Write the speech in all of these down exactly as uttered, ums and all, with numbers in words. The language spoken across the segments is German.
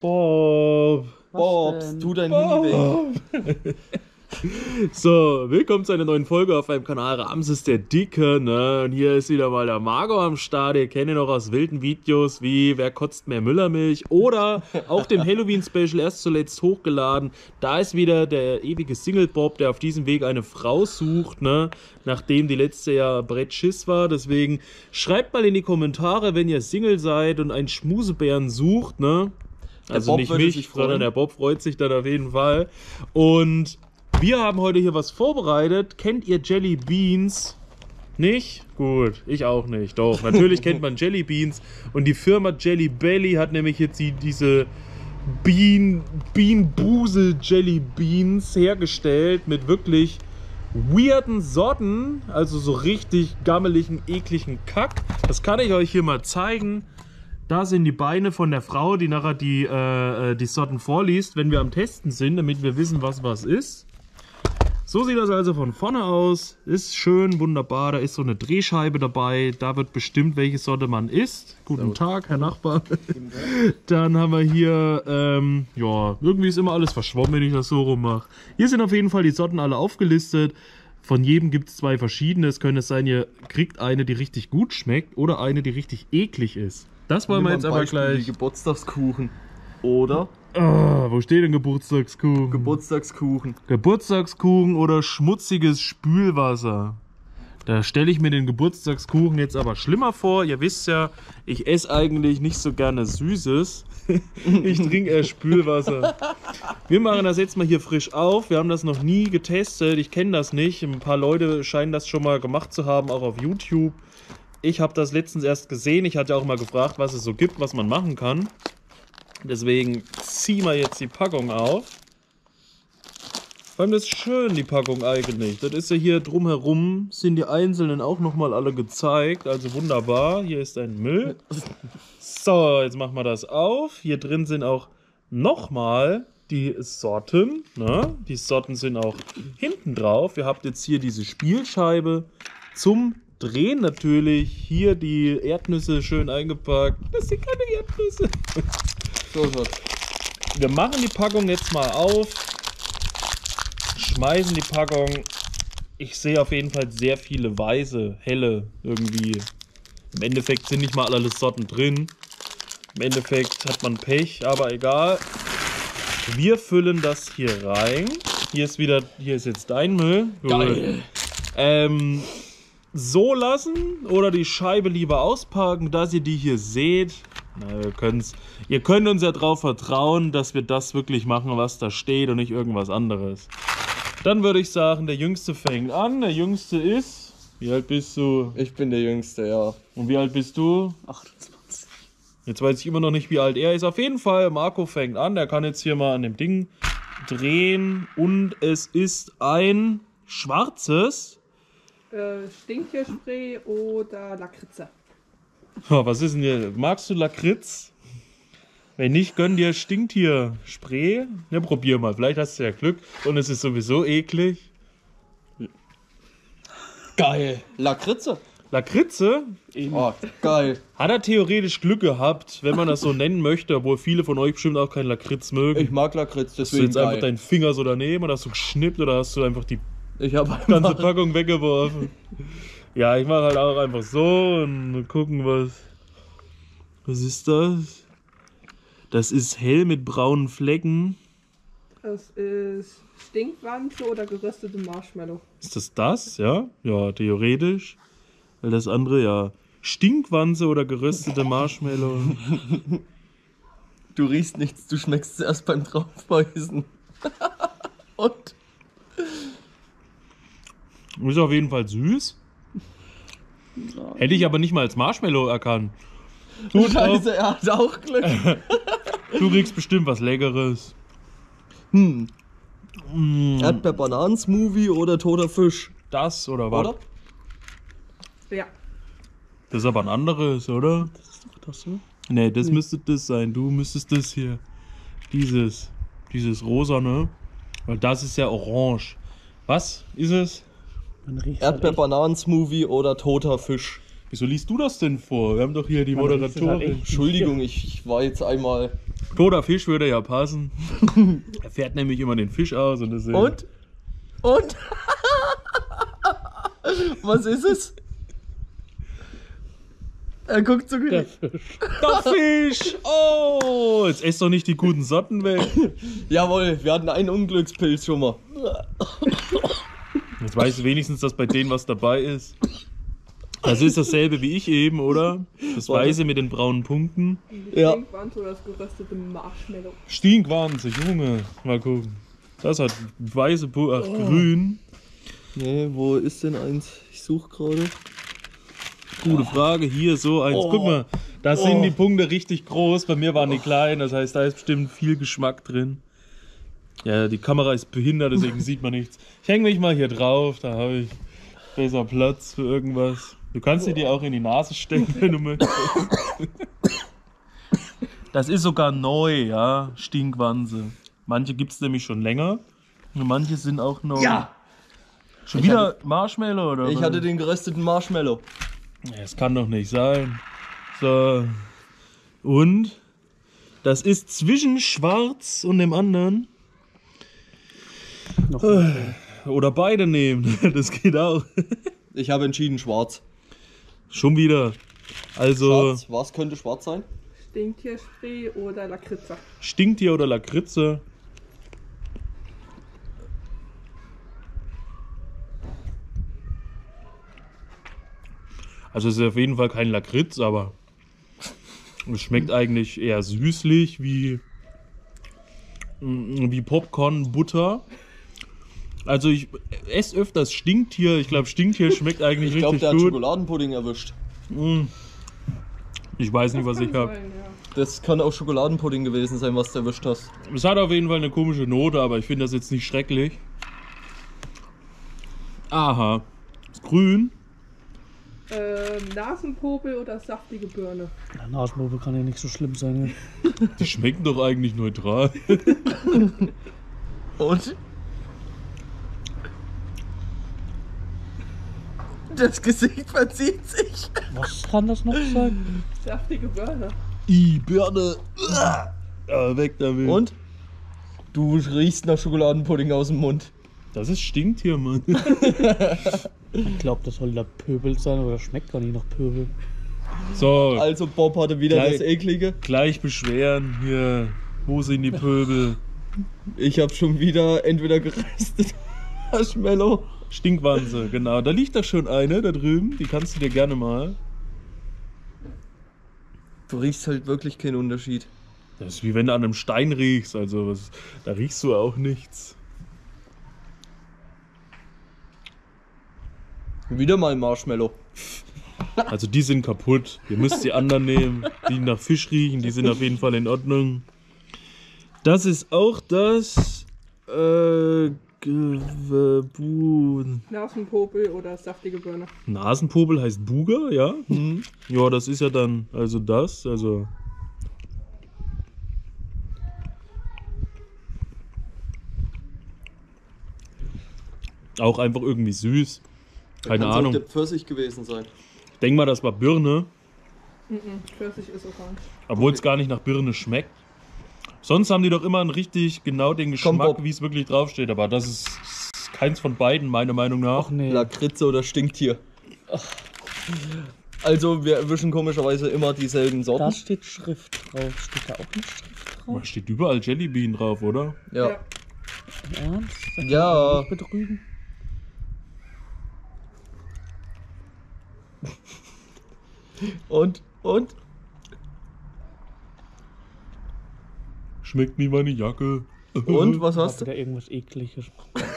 Bob. Bobs, tu dein Handy weg. So, willkommen zu einer neuen Folge auf meinem Kanal Ramses der Dicke, ne? Und hier ist wieder mal der Marco am Start. Ihr kennt ihn noch aus wilden Videos wie Wer kotzt mehr Müllermilch? Oder auch dem Halloween-Special erst zuletzt hochgeladen. Da ist wieder der ewige Single-Bob, der auf diesem Weg eine Frau sucht, ne? Nachdem die letzte Jahr Brett Schiss war. Deswegen schreibt mal in die Kommentare, wenn ihr Single seid und einen Schmusebären sucht, ne? Also Bob nicht würde mich, sich sondern freuen. der Bob freut sich dann auf jeden Fall. Und wir haben heute hier was vorbereitet. Kennt ihr Jelly Beans? Nicht? Gut, ich auch nicht. Doch, natürlich kennt man Jelly Beans. Und die Firma Jelly Belly hat nämlich jetzt die, diese Bean, Bean Boozle Jelly Beans hergestellt mit wirklich weirden Sorten. Also so richtig gammeligen, ekligen Kack. Das kann ich euch hier mal zeigen. Da sind die Beine von der Frau, die nachher die, äh, die Sorten vorliest, wenn wir am Testen sind, damit wir wissen, was was ist. So sieht das also von vorne aus. Ist schön, wunderbar. Da ist so eine Drehscheibe dabei. Da wird bestimmt, welche Sorte man isst. Guten Tag, Herr Nachbar. Dann haben wir hier, ähm, ja, irgendwie ist immer alles verschwommen, wenn ich das so rummache. Hier sind auf jeden Fall die Sorten alle aufgelistet. Von jedem gibt es zwei verschiedene. Es könnte sein, ihr kriegt eine, die richtig gut schmeckt oder eine, die richtig eklig ist. Das wollen wir jetzt aber gleich. Die Geburtstagskuchen. Oder? Ah, wo steht denn Geburtstagskuchen? Geburtstagskuchen. Geburtstagskuchen oder schmutziges Spülwasser. Da stelle ich mir den Geburtstagskuchen jetzt aber schlimmer vor. Ihr wisst ja, ich esse eigentlich nicht so gerne Süßes. Ich trinke eher Spülwasser. Wir machen das jetzt mal hier frisch auf. Wir haben das noch nie getestet. Ich kenne das nicht. Ein paar Leute scheinen das schon mal gemacht zu haben, auch auf YouTube. Ich habe das letztens erst gesehen. Ich hatte auch mal gefragt, was es so gibt, was man machen kann. Deswegen ziehen wir jetzt die Packung auf. Vor allem das ist schön, die Packung eigentlich. Das ist ja hier drumherum, sind die einzelnen auch nochmal alle gezeigt. Also wunderbar. Hier ist ein Müll. So, jetzt machen wir das auf. Hier drin sind auch nochmal die Sorten. Ne? Die Sorten sind auch hinten drauf. Ihr habt jetzt hier diese Spielscheibe zum Drehen natürlich. Hier die Erdnüsse schön eingepackt. Das sind keine Erdnüsse. So, so. Wir machen die Packung jetzt mal auf. Schmeißen die Packung. Ich sehe auf jeden Fall sehr viele weiße, helle irgendwie. Im Endeffekt sind nicht mal alle Sorten drin. Im Endeffekt hat man Pech, aber egal. Wir füllen das hier rein. Hier ist wieder, hier ist jetzt dein Müll. Geil. Ähm, so lassen oder die Scheibe lieber auspacken, dass ihr die hier seht. Na, wir können's, ihr könnt uns ja darauf vertrauen, dass wir das wirklich machen, was da steht und nicht irgendwas anderes. Dann würde ich sagen, der Jüngste fängt an. Der Jüngste ist... Wie alt bist du? Ich bin der Jüngste, ja. Und wie alt bist du? achtundzwanzig. Jetzt weiß ich immer noch nicht, wie alt er ist. Auf jeden Fall, Marco fängt an. Der kann jetzt hier mal an dem Ding drehen. Und es ist ein schwarzes... Äh, Stinktierspray oder Lakritze. Oh, was ist denn hier? Magst du Lakritz? Wenn nicht, gönn dir Stinktier-Spray. Ja, probier mal. Vielleicht hast du ja Glück. Und es ist sowieso eklig. Geil. Lakritze. Lakritze? Oh, geil. Hat er theoretisch Glück gehabt, wenn man das so nennen möchte, obwohl viele von euch bestimmt auch keinen Lakritz mögen. Ich mag Lakritz, Hast du deswegen jetzt einfach geil. deinen Finger so daneben oder hast du geschnippt oder hast du einfach die Ich habe ganze einfach... Packung weggeworfen? Ja, ich mache halt auch einfach so und mal gucken, was... Was ist das? Das ist hell mit braunen Flecken. Das ist Stinkwanze oder geröstete Marshmallow. Ist das das? Ja? Ja, theoretisch. Weil das andere, ja. Stinkwanze oder geröstete Marshmallow. Du riechst nichts, du schmeckst es erst beim Draufbeißen. Und? Ist auf jeden Fall süß. Hätte ich aber nicht mal als Marshmallow erkannt. Du, Scheiße, er hat auch Glück. du kriegst bestimmt was Leckeres. Hm. Mm, Erdbeer-Bananen-Smoothie oder toter Fisch? das oder was? Oder? Ja. Das ist aber ein anderes, oder? Das ist doch das, ne? Nee, das müsste das sein. Du müsstest das hier. Dieses. Dieses rosa, ne? Weil das ist ja orange. Was ist es? Erdbeer-Bananen-Smoothie oder toter Fisch? Wieso liest du das denn vor? Wir haben doch hier die Man riecht es halt Moderatorin. echt. Entschuldigung, ich, ich war jetzt einmal Toter Fisch würde ja passen. Er fährt nämlich immer den Fisch aus und deswegen. Und? Und? Was ist es? Er guckt so Der gleich. Fisch. Der Fisch! Oh! Jetzt ess doch nicht die guten Sorten weg. Jawohl, wir hatten einen Unglückspilz schon mal. Jetzt weißt du wenigstens, dass bei denen was dabei ist. Das ist dasselbe wie ich eben, oder? Das Weiße mit den braunen Punkten. Die Ja. Stinkwanze oder das geröstete Marshmallow. Stinkwanze, Junge. Mal gucken. Das hat weiße, Pu- ach, grün. Nee, wo ist denn eins? Ich suche gerade. Gute Frage. Hier so eins. Guck mal, da sind die Punkte richtig groß. Bei mir waren die klein. Das heißt, da ist bestimmt viel Geschmack drin. Ja, die Kamera ist behindert, deswegen sieht man nichts. Ich hänge mich mal hier drauf. Da habe ich besser Platz für irgendwas. Du kannst sie dir auch in die Nase stecken, wenn du möchtest. Das ist sogar neu, ja. Stinkwanze. Manche gibt es nämlich schon länger. Und manche sind auch neu. Ja! Schon Ich wieder Marshmallow, oder? Ich was? hatte den gerösteten Marshmallow. Ja, das kann doch nicht sein. So. Und? Das ist zwischen Schwarz und dem anderen. Noch Oder beide nehmen. Das geht auch. Ich habe entschieden schwarz. Schon wieder. Also Schwarz. Was könnte schwarz sein? Stinktierspray oder Lakritze. Stinktier oder Lakritze. Also es ist auf jeden Fall kein Lakritz, aber es schmeckt eigentlich eher süßlich wie, wie Popcorn, Butter. Also ich esse öfters Stinktier. Ich glaube, Stinktier schmeckt eigentlich Ich glaube, richtig der hat gut. Schokoladenpudding erwischt. Ich weiß nicht, was Kann ich habe. sein, ja. Das kann auch Schokoladenpudding gewesen sein, was du erwischt hast. Es hat auf jeden Fall eine komische Note, aber ich finde das jetzt nicht schrecklich. Aha. Ist grün. Ähm, Nasenpopel oder saftige Birne. Der Nasenpopel kann ja nicht so schlimm sein. Ja. Die schmecken doch eigentlich neutral. Und? Das Gesicht verzieht sich. Was kann das noch sein? Saftige Birne. I, Birne. Ah, weg damit. Und? Du riechst nach Schokoladenpudding aus dem Mund. Das ist Stinktier, Mann. Ich glaube, das soll der Pöbel sein, aber das schmeckt gar nicht nach Pöbel. So, Also Bob hatte wieder Gleich- das Eklige. gleich beschweren. Hier, wo sind die Pöbel? Ich habe schon wieder entweder geröstet Marshmallow. Stinkwanze, genau. Da liegt doch schon eine da drüben. Die kannst du dir gerne mal. Du riechst halt wirklich keinen Unterschied. Das ist wie wenn du an einem Stein riechst. Also, was, da riechst du auch nichts. Wieder mal Marshmallow. Also, die sind kaputt. Ihr müsst die anderen nehmen, die nach Fisch riechen. Die sind auf jeden Fall in Ordnung. Das ist auch das. Äh. Ge- Bu Nasenpopel oder saftige Birne. Nasenpopel heißt Buger, ja? Ja, das ist ja dann also das, also. Auch einfach irgendwie süß. Keine Kann's Ahnung. auch der Pfirsich gewesen sein. Ich denke mal, das war Birne, Mhm. Pfirsich ist orange. obwohl es gar nicht nach Birne schmeckt. Sonst haben die doch immer einen richtig genau den Komm, Geschmack, Bob. wie es wirklich draufsteht. Aber das ist keins von beiden, meiner Meinung nach. Ach nee. Lakritze oder Stinktier. Also wir erwischen komischerweise immer dieselben Da Sorten. steht Schrift drauf. Steht da auch eine Schrift drauf? Da steht überall Jellybean drauf, oder? Ja. Im Ernst? Da kann Ja. man nicht betrügen. Und? Und? Schmeckt wie meine Jacke. Und? Was War hast du? wieder irgendwas Ekliges.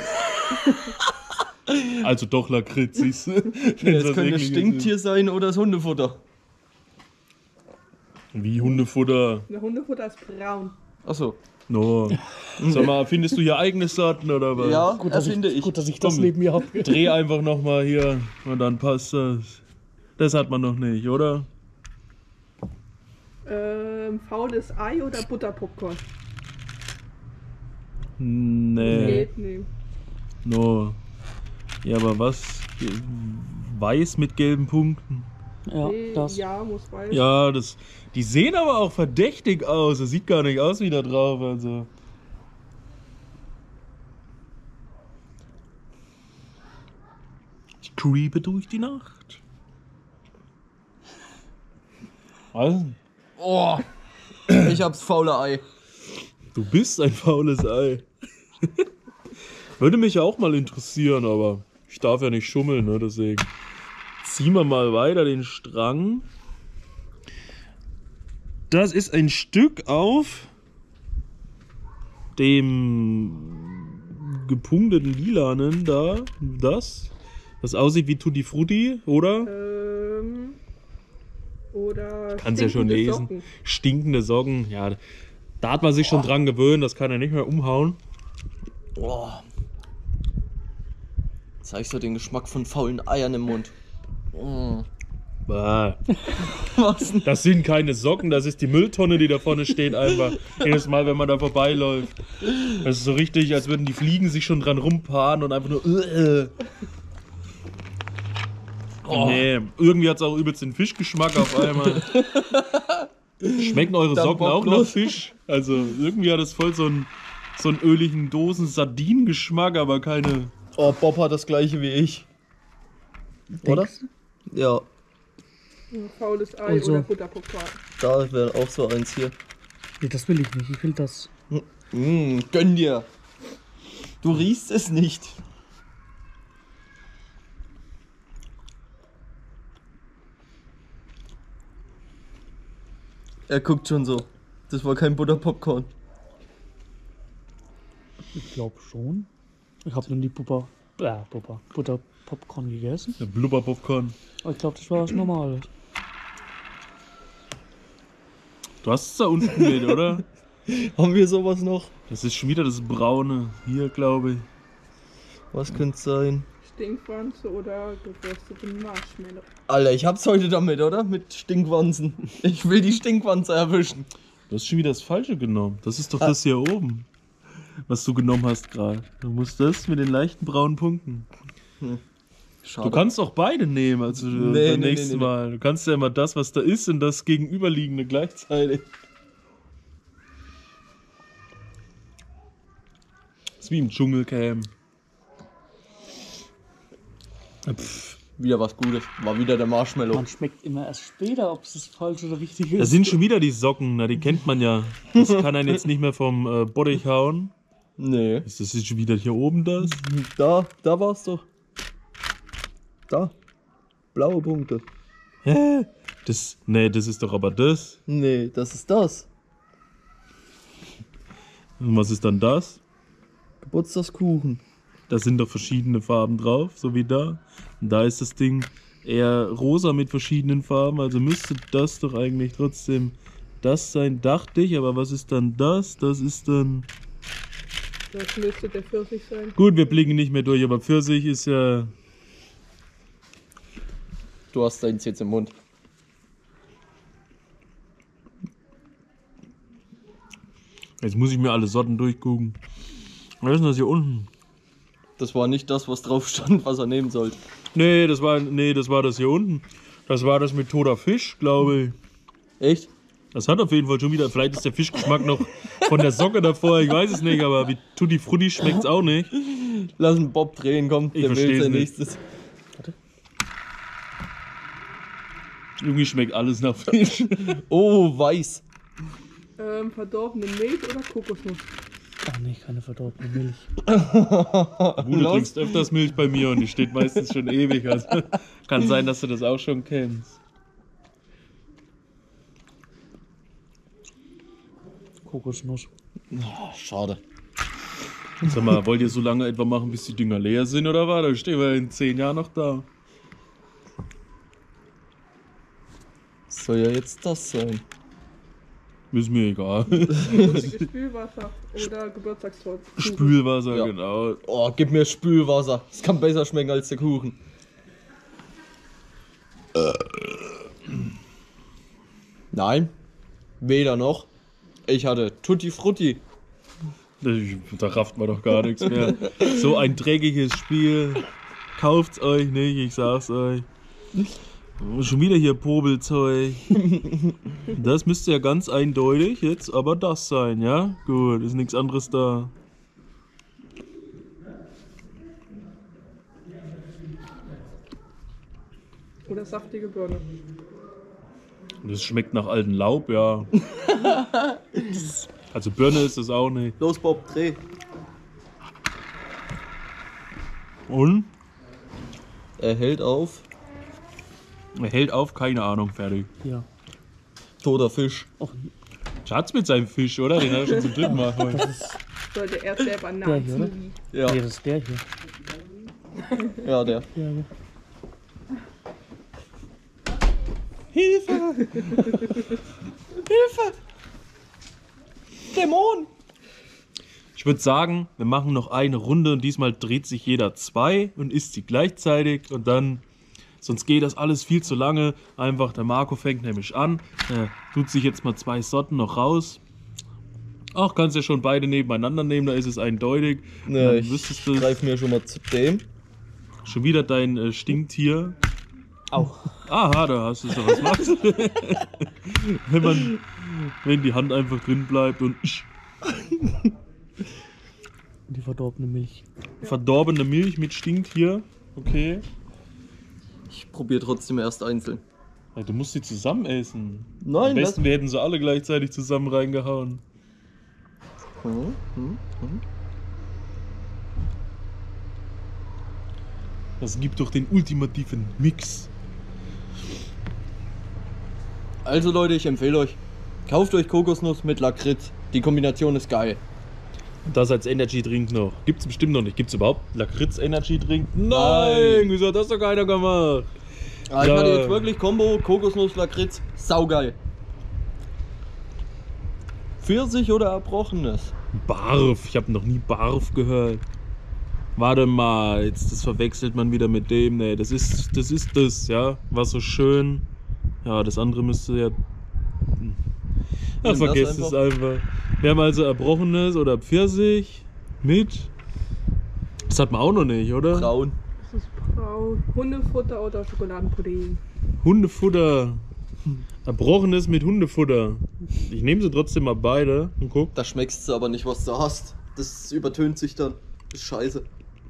Also doch Lakritz, siehst du? Ja, Wenn's es was könnte Ekliges Stinktier sein oder das Hundefutter. ist. Wie Hundefutter. Eine Hundefutter ist braun. Achso. No. Sag mal, findest du hier eigene Sorten oder was? Ja, Gut, dass erfinde ich, ich. gut, dass ich das Komm. neben mir habe. Dreh einfach nochmal hier und dann passt das. Das hat man noch nicht, oder? Ähm, faules Ei oder Butterpopcorn? Nee. nee. No. Ja, aber was? Weiß mit gelben Punkten. Ja, Nee, das. Ja, muss weiß. Ja, das, die sehen aber auch verdächtig aus. Das sieht gar nicht aus wie da drauf. Also. Ich creepe durch die Nacht. Also, Oh, ich hab's faule Ei. du bist ein faules Ei. Würde mich auch mal interessieren, aber ich darf ja nicht schummeln, ne? Deswegen ziehen wir mal weiter den Strang. Das ist ein Stück auf dem gepunkteten Lilanen da. Das. Das aussieht wie Tutti Frutti, oder? Ähm, oder Kannst ja schon stinkende lesen. Socken. Stinkende Socken. Ja, da hat man sich schon dran gewöhnt. Das kann er nicht mehr umhauen. Oh. Jetzt habe ich so den Geschmack von faulen Eiern im Mund. Mm. Bah. Was denn? Das sind keine Socken, das ist die Mülltonne, die da vorne steht einfach. Jedes Mal, wenn man da vorbeiläuft. Das ist so richtig, als würden die Fliegen sich schon dran rumpaaren und einfach nur... Uh, Oh. Nee, irgendwie hat es auch übelst den Fischgeschmack auf einmal. Schmecken eure Dann Socken Bock auch nach los. Fisch? Also irgendwie hat es voll so einen, so einen öligen Dosen-Sardinengeschmack, aber keine... Oh, Bob hat das gleiche wie ich. Oder? Ja, Ein faules Ei Also. oder Butterpopcorn. da wäre auch so eins hier. Nee, das will ich nicht. Ich will das. Mm, gönn dir. Du riechst es nicht. Er guckt schon so. Das war kein Butterpopcorn. Ich glaube schon. Ich habe noch nie Pupper, äh, Pupper, Butter Popcorn gegessen. Eine Blubber-Popcorn. Aber ich glaube, das war was Normales. Du hast es da unten mit, oder? Haben wir sowas noch? Das ist schon wieder das Braune. Hier, glaube ich. Was könnte es sein? Stinkwanze oder geröstete Marshmallow. Alter, ich hab's heute damit, oder? Mit Stinkwanzen. Ich will die Stinkwanze erwischen. Du hast schon wieder das Falsche genommen. Das ist doch das hier oben, was du genommen hast gerade. Du musst das mit den leichten braunen Punkten. Schade. Du kannst auch beide nehmen, also Nee, beim nee, nächsten nee, nee. Mal. Du kannst ja immer das, was da ist, und das gegenüberliegende gleichzeitig. Das ist wie im Dschungelcamp. Pff, Wieder was Gutes. War wieder der Marshmallow. Man schmeckt immer erst später, ob es das falsch oder richtig ist. da sind schon wieder die Socken, na, die kennt man ja. Das kann einen jetzt nicht mehr vom äh, Bottich hauen. Nee. Ist das jetzt schon wieder hier oben das? Da, da war's doch. Da. Blaue Punkte. Hä? Das, nee, das ist doch aber das. Nee, das ist das. Und was ist dann das? Geburtstagskuchen. Da sind doch verschiedene Farben drauf, so wie da. Und da ist das Ding eher rosa mit verschiedenen Farben, also müsste das doch eigentlich trotzdem das sein, dachte ich. Aber was ist dann das? Das ist dann... Das müsste der Pfirsich sein. Gut, wir blicken nicht mehr durch, aber Pfirsich ist ja... Du hast deins jetzt im Mund. Jetzt muss ich mir alle Sorten durchgucken. Was ist denn das hier unten? Das war nicht das, was drauf stand, was er nehmen sollte. Nee, das war, nee, das war das hier unten. Das war das mit toter Fisch, glaube ich. Echt? Das hat auf jeden Fall schon wieder, vielleicht ist der Fischgeschmack noch von der Socke davor, ich weiß es nicht, aber wie Tutti Frutti schmeckt es auch nicht. Lass den Bob drehen, komm. Ich Der versteh's will sein nicht. nächstes. Irgendwie schmeckt alles nach Fisch. Oh, weiß. Ähm, verdorbene Milch oder Kokosnuss? Ach nee, keine verdorbene Milch. Gut, du Los. trinkst öfters Milch bei mir und die steht meistens schon ewig. Also kann sein, dass du das auch schon kennst. Kokosnuss. Ah, schade. Sag mal, wollt ihr so lange etwa machen, bis die Dinger leer sind oder was? Dann stehen wir in zehn Jahren noch da. Soll ja jetzt das sein. Ist mir egal. Flüssiges Spülwasser oder Geburtstagstorte? Spülwasser, Ja. genau. Oh, gib mir Spülwasser. Es kann besser schmecken als der Kuchen. Nein. Weder noch. Ich hatte Tutti Frutti. Da rafft man doch gar nichts mehr. So ein dreckiges Spiel. Kauft's euch nicht, ich sag's euch. Oh, schon wieder hier Popelzeug. Das müsste ja ganz eindeutig jetzt aber das sein, ja? Gut, ist nichts anderes da. Oder saftige Birne. Das schmeckt nach altem Laub, ja. Also Birne ist es auch nicht. Los, Bob, dreh. Und? Er hält auf. Er hält auf, keine Ahnung, fertig. Ja. Toter Fisch. Och, Schatz mit seinem Fisch, oder? Den hat er schon zum dritten Mal heute. das ist Sollte er selber der hier, oder? nachziehen. Ja, Nee, das ist der hier. ja, der. Ja, ja. Hilfe! Hilfe! Dämon! Ich würde sagen, wir machen noch eine Runde und diesmal dreht sich jeder zwei und isst sie gleichzeitig und dann, sonst geht das alles viel zu lange. Einfach, der Marco fängt nämlich an, er tut sich jetzt mal zwei Sorten noch raus. Ach, kannst ja schon beide nebeneinander nehmen, da ist es eindeutig. Ja, Dann ich wüsstest du greif mir schon mal zu dem. schon wieder dein äh, Stinktier. Au. Aha, da hast du so was machst. Wenn man, wenn die Hand einfach drin bleibt und Die verdorbene Milch. verdorbene Milch mit Stinktier. Okay. Ich probiere trotzdem erst einzeln. Ja, du musst sie zusammen essen. Am Nein, besten wir hätten sie alle gleichzeitig zusammen reingehauen. was? Hm, hm, hm. Das gibt doch den ultimativen Mix. Also Leute, ich empfehle euch, kauft euch Kokosnuss mit Lakritz. Die Kombination ist geil. Und das als Energy Drink noch. Gibt's bestimmt noch nicht. Gibt's überhaupt Lakritz Energy Drink? Nein! Nein. Wieso hat das doch keiner gemacht? Ah, ich Ja. hatte jetzt wirklich Kombo, Kokosnuss, Lakritz, saugeil. Pfirsich oder Erbrochenes? Barf. Ich habe noch nie Barf gehört. Warte mal, jetzt das verwechselt man wieder mit dem. Nee, das ist das, ist das, ja. War so schön. Ja, das andere müsste ja. Ach, Nimm das vergesst es einfach. Wir haben also Erbrochenes oder Pfirsich mit. Das hat man auch noch nicht, oder? Braun. Das ist braun. Hundefutter oder Schokoladenpudding. Hundefutter. Erbrochenes mit Hundefutter. Ich nehme sie trotzdem mal beide und guck. Da schmeckst du aber nicht, was du hast. Das übertönt sich dann. Das ist scheiße.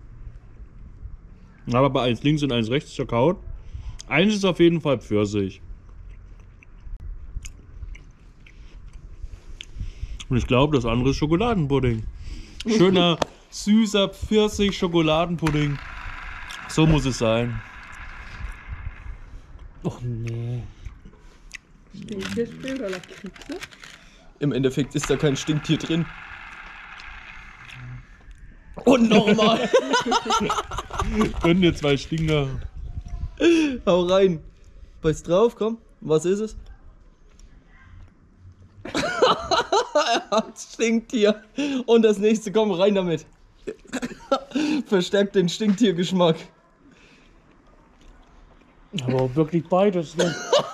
Aber bei eins links und eins rechts zerkaut. Eins ist auf jeden Fall Pfirsich. Und ich glaube, das andere ist Schokoladenpudding. Schöner, süßer Pfirsich-Schokoladenpudding. So muss es sein. Och nee. Stinktier oder Lakritze? Im Endeffekt ist da kein Stinktier drin. Und nochmal. Können dir zwei Stinker. Hau rein. Beiß drauf, komm. Was ist es? Er hat Stinktier. Und das nächste, komm rein damit. Verstärkt den Stinktiergeschmack. Aber auch wirklich beides, ne?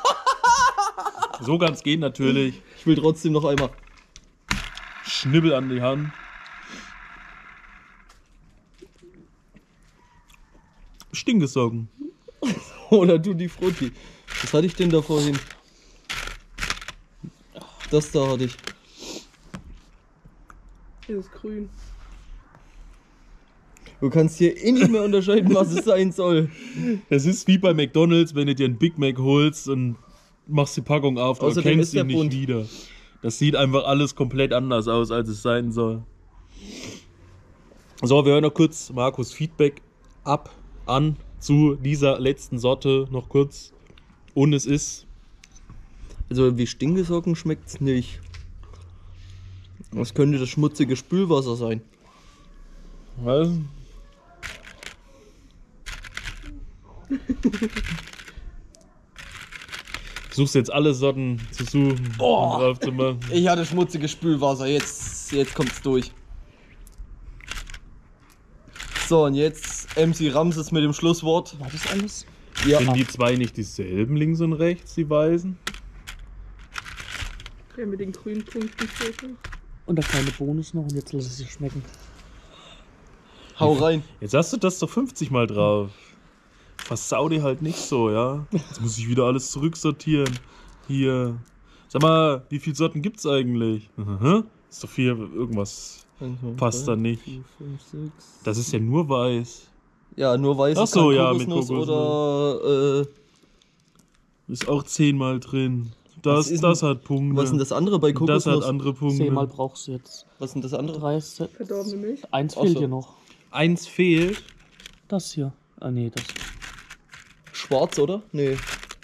So ganz gehen natürlich. Ich will trotzdem noch einmal. Schnibbel an die Hand. Stinkesocken. Oder du die Frutti. Was hatte ich denn da vorhin? Das da hatte ich. Dieses grün. Du kannst hier eh nicht mehr unterscheiden, was es sein soll. Das ist wie bei McDonald's, wenn du dir einen Big Mac holst und machst die Packung auf, du Außerdem erkennst ist der ihn nicht bunt. wieder. Das sieht einfach alles komplett anders aus, als es sein soll. So, wir hören noch kurz Markus Feedback ab, an zu dieser letzten Sorte noch kurz. Und es ist, Also wie Stinkesocken schmeckt's nicht. Was könnte das schmutzige Spülwasser sein? was? Versuchst jetzt alle Sorten zu suchen Oh. und drauf zu machen. Ich hatte schmutziges Spülwasser, jetzt, jetzt kommt's durch. So, und jetzt M C Ramses mit dem Schlusswort. War das alles? Ja, Sind die zwei nicht dieselben, links und rechts, die Weißen? Der mit den grünen Punkten steht. Und der kleine Bonus noch und jetzt lass es sich schmecken. hau rein. Jetzt hast du das doch fünfzig Mal drauf. versau die halt nicht so, ja. Jetzt muss ich wieder alles zurücksortieren. Hier. Sag mal, wie viele Sorten gibt's eigentlich? Mhm. Ist doch viel, irgendwas passt da nicht. vier, fünf, sechs. Das ist ja nur weiß. Ja, nur weiß Ach ist so, kein ja, mit Kokosnuss Kokosnuss. oder äh, Ist auch zehnmal drin. Was Das, ist das denn- hat Punkte. was ist denn das andere bei Das Kokosnuss? hat andere Punkte. Zehnmal brauchst du jetzt. Was ist denn das andere? Drei, Se- Verdorbene Milch. eins Ach fehlt so. hier noch. Eins fehlt. Das hier. Ah, nee, das. Schwarz, oder? Nee.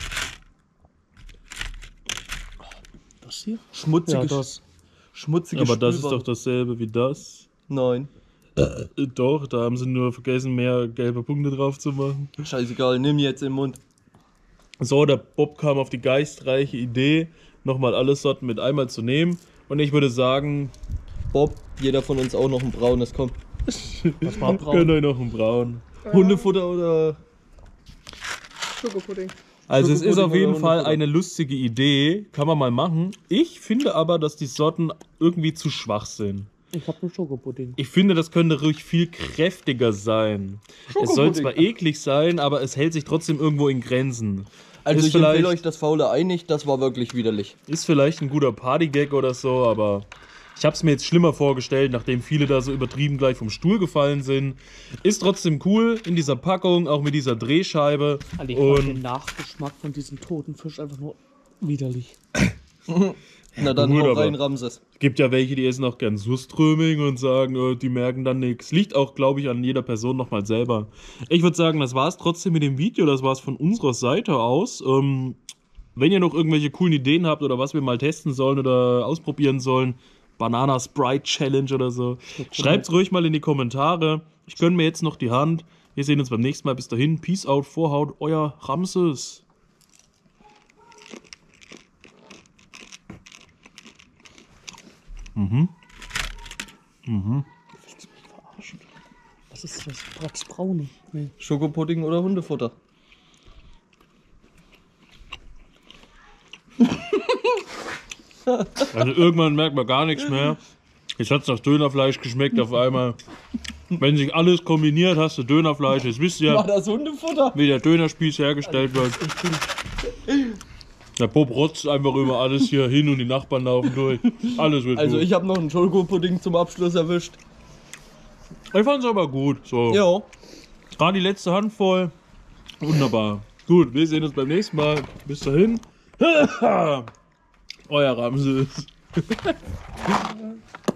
Das hier? Schmutzige, Ja, das. schmutzige Aber das ist Spülware. doch dasselbe wie das. Nein. Äh, Doch, da haben sie nur vergessen, mehr gelbe Punkte drauf zu machen. Scheißegal, nimm jetzt im Mund. So, der Bob kam auf die geistreiche Idee, nochmal alle Sorten mit einmal zu nehmen. Und ich würde sagen, Bob, jeder von uns auch noch ein braunes, komm. Das war gönnt braun. euch noch einen braunen. Hundefutter oder... Schokopudding. Also es ist Schokopudding auf jeden oder Fall Hundefutter? eine lustige Idee, kann man mal machen. Ich finde aber, dass die Sorten irgendwie zu schwach sind. Ich hab einen Schokopudding. Ich finde, das könnte ruhig viel kräftiger sein. Es soll Schokopudding. zwar eklig sein, aber es hält sich trotzdem irgendwo in Grenzen. Also ist ich empfehle vielleicht, euch das faule Ei nicht, das war wirklich widerlich. ist vielleicht ein guter Partygag oder so, aber ich habe es mir jetzt schlimmer vorgestellt, nachdem viele da so übertrieben gleich vom Stuhl gefallen sind. Ist trotzdem cool in dieser Packung, auch mit dieser Drehscheibe. Alter, ich fand den Und Nachgeschmack von diesem toten Fisch einfach nur widerlich. Na dann gut, hau aber- rein, Ramses. es gibt ja welche, die essen auch gern Surströmming und sagen, äh, die merken dann nichts. Liegt auch, glaube ich, an jeder Person nochmal selber. Ich würde sagen, das war es trotzdem mit dem Video. Das war es von unserer Seite aus. Ähm, wenn ihr noch irgendwelche coolen Ideen habt oder was wir mal testen sollen oder ausprobieren sollen, Banana Sprite Challenge oder so, schreibt's ruhig mal in die Kommentare. Ich gönne mir jetzt noch die Hand. Wir sehen uns beim nächsten Mal. Bis dahin. Peace out, Vorhaut, euer Ramses. Was ist das? Brax Braune. Nee. Schokopudding oder Hundefutter? Also irgendwann merkt man gar nichts mehr. Jetzt hat es nach Dönerfleisch geschmeckt auf einmal. Wenn sich alles kombiniert, hast du Dönerfleisch. Jetzt wisst War ihr, das Hundefutter? wie der Dönerspieß hergestellt wird. Der Bob rotzt einfach über alles hier hin und die Nachbarn laufen durch. Alles wird Also gut. ich habe noch einen Schokopudding zum Abschluss erwischt. Ich fand's aber gut. So. Ja. Gerade die letzte Handvoll. Wunderbar. Gut, wir sehen uns beim nächsten Mal. Bis dahin. Euer Ramses.